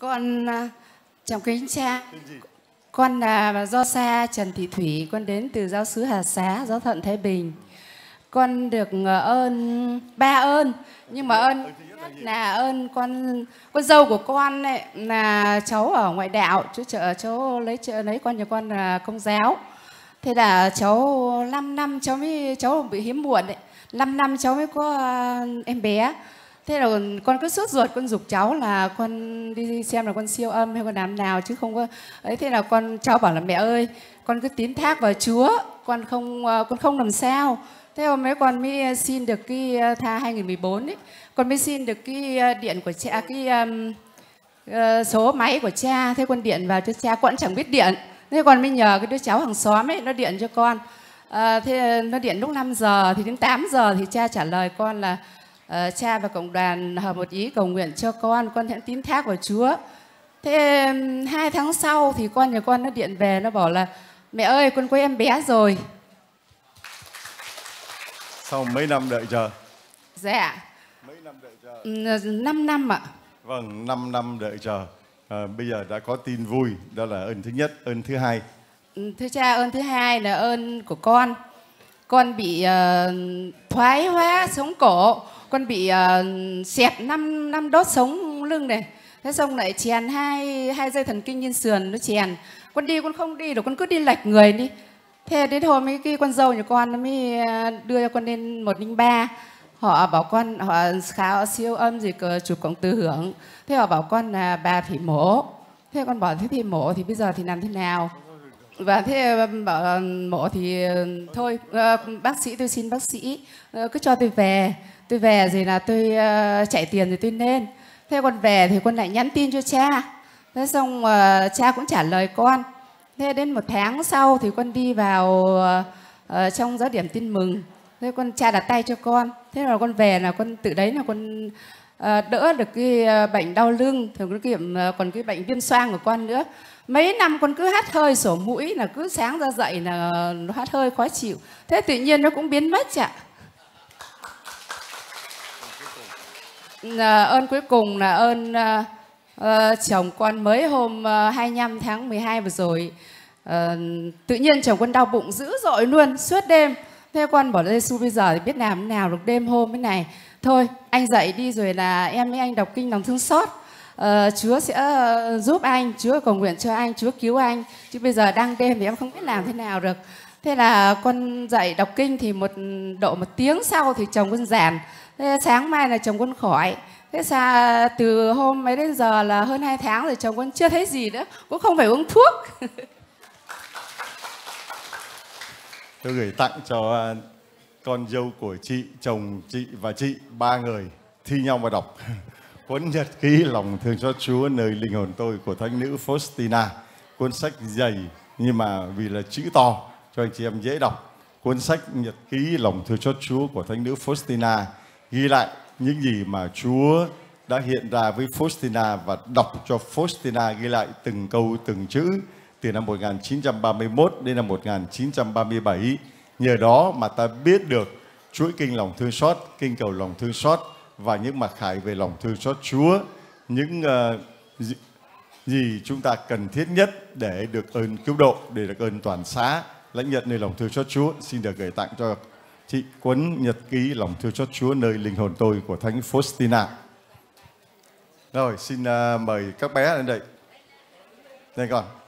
Con chào kính cha. Con là do xa Trần Thị Thủy, con đến từ giáo xứ Hà Xá, giáo phận Thái Bình. Con được ba ơn, nhưng mà ơn là ơn con dâu của con ấy, là cháu ở ngoại đạo, cháu lấy con nhà con là Công giáo. Thế là cháu 5 năm cháu bị hiếm muộn đấy, 5 năm cháu mới có em bé. Thế là con cứ sốt ruột, con giục cháu là con đi xem là con siêu âm hay con làm nào chứ không có ấy. Thế là cháu bảo là mẹ ơi, con cứ tín thác vào Chúa, con không làm sao. Thế hôm ấy con mới xin được cái 2014 ấy, con mới xin được cái điện của cha, cái số máy của cha. Thế con điện vào cho cha, con chẳng biết điện. Thế con mới nhờ cái đứa cháu hàng xóm ấy, nó điện cho con. Thế nó điện lúc 5 giờ, thì đến 8 giờ thì cha trả lời con là cha và cộng đoàn hợp một ý cầu nguyện cho con sẽ tín thác vào Chúa. Thế 2 tháng sau thì con nhà con nó điện về, nó bảo là mẹ ơi, con có em bé rồi. Sau mấy năm đợi chờ? Dạ. Mấy năm đợi chờ? 5 năm ạ. Vâng, 5 năm đợi chờ. Bây giờ đã có tin vui, đó là ơn thứ nhất. Ơn thứ hai? Thưa cha, ơn thứ hai là ơn của con. Con bị thoái hóa sống cổ, con bị xẹp 5 đốt sống lưng này. Thế xong lại chèn hai dây thần kinh trên sườn nó chèn. Con đi con không đi được, con cứ đi lệch người đi. Thế đến hôm ấy cái con dâu nhà con nó mới đưa cho con lên 103. Họ bảo con, họ siêu âm gì chụp cộng từ hưởng. Thế họ bảo con là bà phải mổ. Thế con bảo thế thì mổ thì bây giờ thì làm thế nào? Và thế bảo mổ thì thôi, bác sĩ, tôi xin bác sĩ cứ cho tôi về. Tôi về rồi là tôi chạy tiền rồi tôi lên. Thế con về thì con lại nhắn tin cho cha. Thế xong cha cũng trả lời con. Thế đến 1 tháng sau thì con đi vào trong giáo điểm tin mừng. Thế cha đặt tay cho con. Thế là con về là con tự đấy là con đỡ được cái bệnh đau lưng, thường còn cái bệnh viêm xoang của con nữa. Mấy năm con cứ hắt hơi sổ mũi, là cứ sáng ra dậy là nó hắt hơi khó chịu. Thế tự nhiên nó cũng biến mất ạ. Ơn cuối cùng là ơn chồng con mới hôm 25 tháng 12 vừa rồi. Tự nhiên chồng con đau bụng dữ dội luôn, suốt đêm. Thế con bảo Giê-xu bây giờ thì biết làm thế nào được, đêm hôm thế này. Thôi anh dậy đi rồi là em với anh đọc kinh lòng thương xót. Chúa sẽ giúp anh, Chúa cầu nguyện cho anh, Chúa cứu anh. Chứ bây giờ đang đêm thì em không biết làm thế nào được. Thế là con dậy đọc kinh thì độ 1 tiếng sau thì chồng con giàn. Thế sáng mai là chồng con khỏi. Thế từ hôm ấy đến giờ là hơn 2 tháng rồi chồng con chưa thấy gì nữa, cũng không phải uống thuốc. Tôi gửi tặng cho con dâu của chị, chồng chị và chị, 3 người thi nhau mà đọc cuốn nhật ký lòng thương xót Chúa nơi linh hồn tôi của thánh nữ Faustina. Cuốn sách dày nhưng mà vì là chữ to cho anh chị em dễ đọc. Cuốn sách nhật ký lòng thương xót Chúa của thánh nữ Faustina ghi lại những gì mà Chúa đã hiện ra với Faustina và đọc cho Faustina ghi lại từng câu từng chữ từ năm 1931 đến năm 1937. Nhờ đó mà ta biết được chuỗi kinh lòng thương xót, kinh cầu lòng thương xót và những mặc khải về lòng thương xót Chúa, những gì chúng ta cần thiết nhất để được ơn cứu độ, để được ơn toàn xá, lãnh nhận nơi lòng thương xót Chúa. Xin được gửi tặng cho chị cuốn nhật ký lòng thương xót Chúa nơi linh hồn tôi của thánh Faustina. Rồi, xin mời các bé lên đây. Đây con.